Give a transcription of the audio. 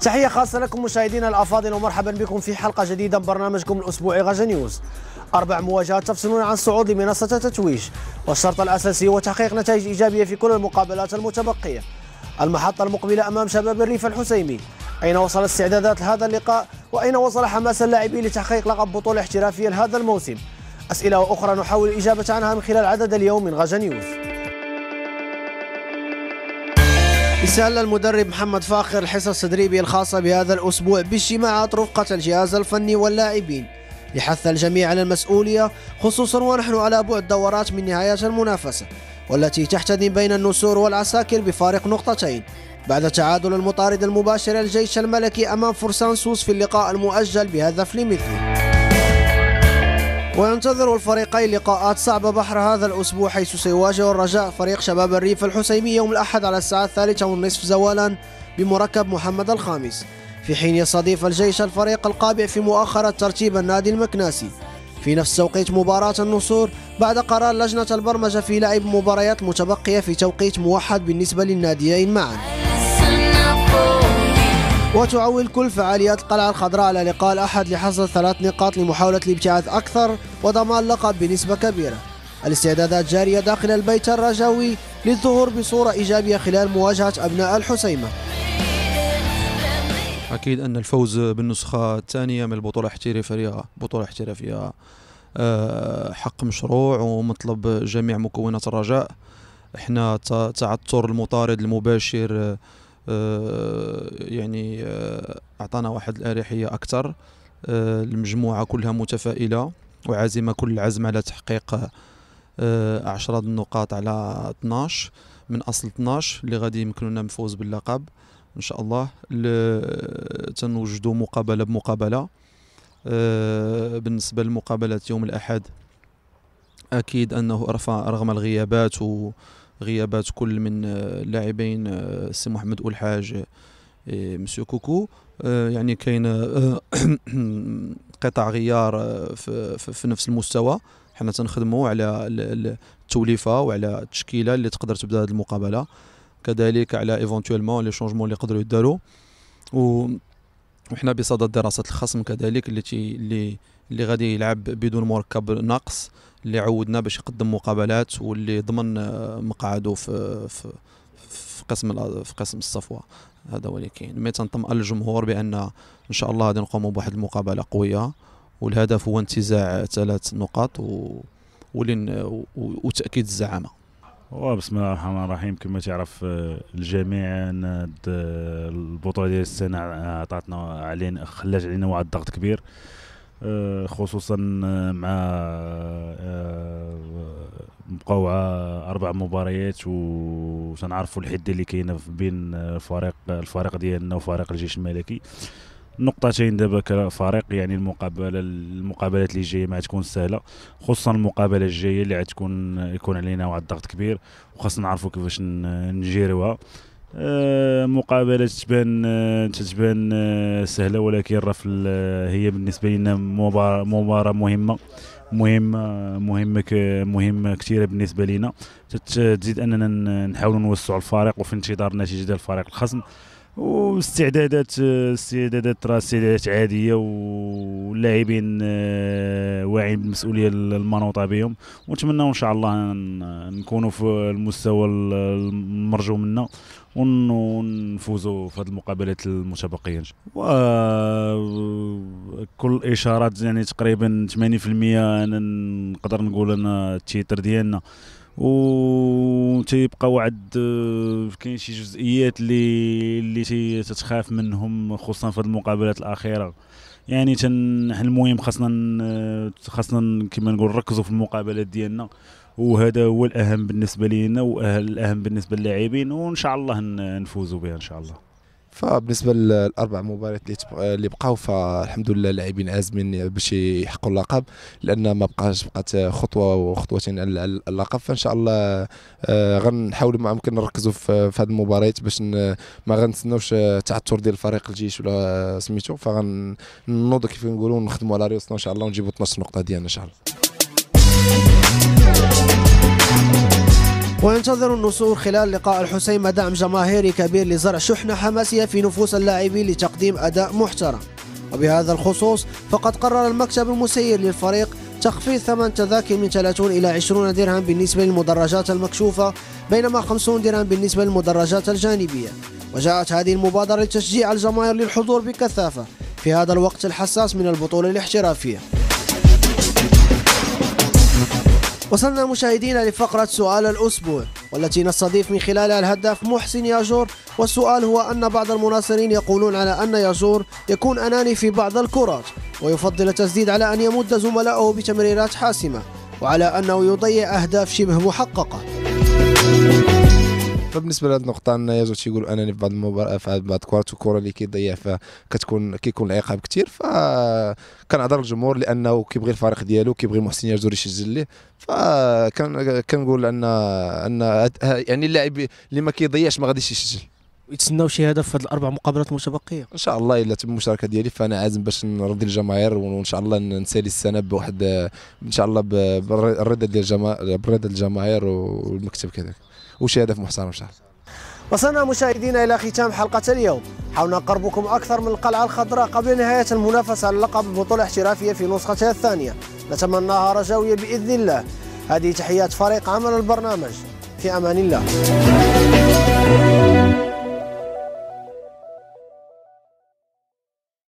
تحية خاصة لكم مشاهدينا الأفاضل ومرحبا بكم في حلقة جديدة من برنامجكم الأسبوعي غاجا نيوز. 4 مواجهات تفصلون عن الصعود لمنصة تتويج، والشرط الأساسي هو تحقيق نتائج إيجابية في كل المقابلات المتبقية. المحطة المقبلة أمام شباب الريف الحسيمي. أين وصل استعدادات هذا اللقاء؟ وأين وصل حماس اللاعبين لتحقيق لقب بطولة احترافية لهذا الموسم؟ أسئلة وأخرى نحاول الإجابة عنها من خلال عدد اليوم من غاجا نيوز. استهل المدرب محمد فاخر الحصص التدريبية الخاصة بهذا الأسبوع باجتماعات رفقة الجهاز الفني واللاعبين لحث الجميع على المسؤولية، خصوصا ونحن على بعد دورات من نهاية المنافسة والتي تحتدم بين النسور والعساكر بفارق نقطتين بعد تعادل المطارد المباشر الجيش الملكي أمام فرسان سوس في اللقاء المؤجل بهدف لمثله. وينتظر الفريقين لقاءات صعبة بحر هذا الأسبوع، حيث سيواجه الرجاء فريق شباب الريف الحسيمي يوم الأحد على الساعة 3:30 زوالا بمركب محمد الخامس، في حين يستضيف الجيش الفريق القابع في مؤخرة ترتيب النادي المكناسي في نفس توقيت مباراة النصور، بعد قرار لجنة البرمجة في لعب مباريات متبقية في توقيت موحد بالنسبة للناديين معا. وتعول كل فعاليات القلعة الخضراء على لقاء الأحد لحصد 3 نقاط لمحاولة الابتعاد أكثر وضمان لقب بنسبة كبيرة. الاستعدادات جارية داخل البيت الرجاوي للظهور بصورة إيجابية خلال مواجهة أبناء الحسيمة. أكيد أن الفوز بالنسخة الثانية من البطولة الاحترافية حق مشروع ومطلب جميع مكونات الرجاء. احنا تعثر المطارد المباشر يعني أعطانا واحد الأريحية أكثر. المجموعة كلها متفائلة وعازمة كل العزم على تحقيق 10 النقاط على 12 من أصل 12 اللي غادي يمكننا الفوز باللقب إن شاء الله. تنوجدوا مقابلة بمقابلة. بالنسبة لمقابلة يوم الأحد أكيد أنه رغم غيابات كل من اللاعبين السي محمد الحاج مسيو كوكو، يعني كاين قطع غيار في نفس المستوى. حنا تنخدموا على التوليفه وعلى التشكيله اللي تقدر تبدا هذه المقابله، كذلك على ايفونتويلمون لي شونجمون اللي يقدروا يداروا، وحنا بصدد دراسه الخصم كذلك اللي غادي يلعب بدون مركب ناقص، اللي عودنا باش يقدم مقابلات واللي ضمن مقعده في قسم الصفوه. هذا هو اللي كاين. مي تنطمئن الجمهور بان ان شاء الله غادي نقوموا بواحد المقابله قويه، والهدف هو انتزاع 3 نقاط وتاكيد الزعامه. بسم الله الرحمن الرحيم. كما تعرف الجميع ان البطوله ديال السنه عطاتنا خلات علينا واحد الضغط كبير، خصوصا مع بقاو 4 مباريات، وتنعرفوا الحده اللي كاينه بين الفريق ديالنا وفريق الجيش الملكي. نقطتين دابا كفريق، يعني المقابلات اللي جايه ما تكون سهله، خصوصا المقابله الجايه اللي يكون علينا واحد الضغط كبير وخاصنا نعرفوا كيفاش نجيروها. مقابله تتبان سهله، ولكن هي بالنسبه لنا مباراه مهمه كثيره بالنسبه لنا، تزيد اننا نحاولوا نوسعوا الفريق وفي انتظار النتيجه ديال الفريق الخصم. واستعدادات راه استعدادات عاديه، واللاعبين واعيين بالمسؤوليه المنوطه بهم، ونتمنى ان شاء الله نكونوا في المستوى المرجو منا ونفوزوا في هذه المقابلات المتبقيه. كل الاشارات يعني تقريبا 80% انا نقدر نقول انا التيتر ديالنا، وتيبقى كاين شي جزئيات اللي تتخاف منهم، خصوصا في المقابلات الاخيره. يعني المهم خاصنا كما نقول نركزوا في المقابلات ديالنا، وهذا هو الاهم بالنسبه لينا والاهم بالنسبه للاعبين، وان شاء الله نفوزوا بها ان شاء الله. فبالنسبه للاربع مباريات اللي بقاو، فالحمد لله اللاعبين عازمين باش يحققوا اللقب، لان ما بقات خطوه وخطوتين على اللقب. فان شاء الله غنحاولوا ما يمكن نركزوا في هذه المباريات باش ما غنتسناوش تعثر ديال فريق الجيش ولا سميتو، فغنوضوا كيف نقولوا نخدموا على ريوسنا ان شاء الله ونجيبوا 12 نقطه ديالنا ان شاء الله. وينتظر النصور خلال لقاء الحسيمة دعم جماهيري كبير لزرع شحنة حماسية في نفوس اللاعبين لتقديم أداء محترم. وبهذا الخصوص فقد قرر المكتب المسير للفريق تخفيض ثمن تذاكر من 30 إلى 20 درهم بالنسبة للمدرجات المكشوفة، بينما 50 درهم بالنسبة للمدرجات الجانبية. وجاءت هذه المبادرة لتشجيع الجماهير للحضور بكثافة في هذا الوقت الحساس من البطولة الاحترافية. وصلنا مشاهدينا لفقرة سؤال الأسبوع، والتي نستضيف من خلالها الهداف محسن ياجور. والسؤال هو أن بعض المناصرين يقولون على أن ياجور يكون أناني في بعض الكرات، ويفضل التسديد على أن يمد زملائه بتمريرات حاسمة، وعلى أنه يضيع أهداف شبه محققة. فبالنسبه لهذه النقطه ان ياجور تيقول انني في بعض المباريات في بعض الكرات والكره اللي كيضيع كيكون العقاب كثير، فكنعذر الجمهور لانه كيبغي الفريق ديالو، كيبغي محسن ياجور يسجل ليه. فكنقول ان يعني اللاعب اللي ما كيضيعش ما غاديش يسجل. يتسناو شي هدف في هذه الاربع مقابلات المتبقيه ان شاء الله الا تم المشاركه ديالي، فانا عازم باش نرضي الجماهير، وان شاء الله نسالي السنه بواحد ان شاء الله بالرضا ديال الجماهير والمكتب كذلك، وشي هدف محترم ان شاء الله. وصلنا مشاهدينا إلى ختام حلقة اليوم. حاولنا نقربكم أكثر من القلعة الخضراء قبل نهاية المنافسة على لقب البطولة الاحترافية في نسختها الثانية، نتمناها رجوية بإذن الله. هذه تحيات فريق عمل البرنامج، في أمان الله.